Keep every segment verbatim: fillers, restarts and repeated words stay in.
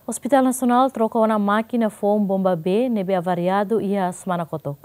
Hospital Nasional trocou uma máquina foam bomba B nebe avariado e a semana kotok.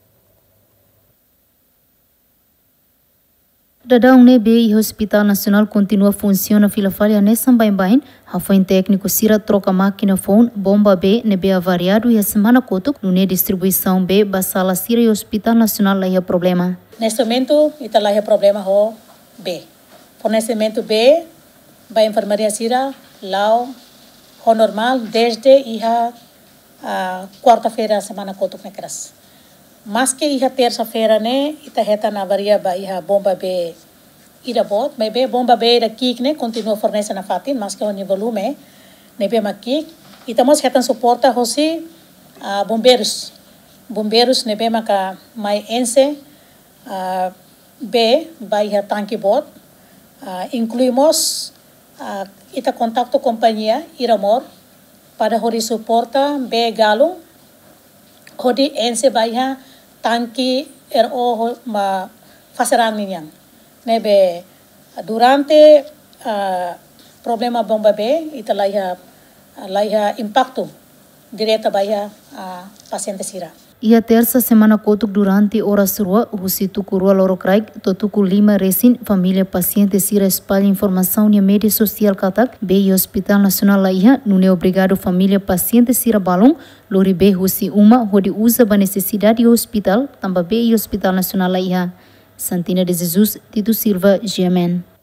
Dadang nebe e Hospital Nasional continua funciona fila falha nessa bain-bain, Rafael técnico sira troca máquina foam bomba B nebe avariado e a semana kotok no distribuição B basala sira e Hospital Nasional lá é problema. Neste momento, está lá é problema ho B. Fornecimento B, vai enfermaria sira lá o normal desde a uh, quarta-feira semana kotuk nekras. Mas que a terça-feira né, ita reta na varia ba a bomba B ira bot, mas B bomba B ira kik né, continua fornecendo na fatin, mas que o nível volume né be makik. Ita mas retan suporta hosi uh, bombeiros. Bombeiros né be maka mai ense uh, B vai a tanque bot. Uh, incluímos uh, ita contacto companhia Iramor para hori suporta B galo hori ense baiha tanki er o ma faseran ninyang nebe durante uh, problema bomba B ita laiha laiha impacto direta baiha uh, paciente sira. E a terça semana kotuk durante horas rua, o Tuku Rua Lorocraig, Totuku Lima Resin, família paciente sira espalha informação na mídia social katak, B e Hospital Nacional Laiha, não é obrigado família paciente sira balão, lori B husi uma, onde usa a necessidade do hospital, também B e Hospital Nacional Laiha. Santina de Jesus, Tito Silva, G M N.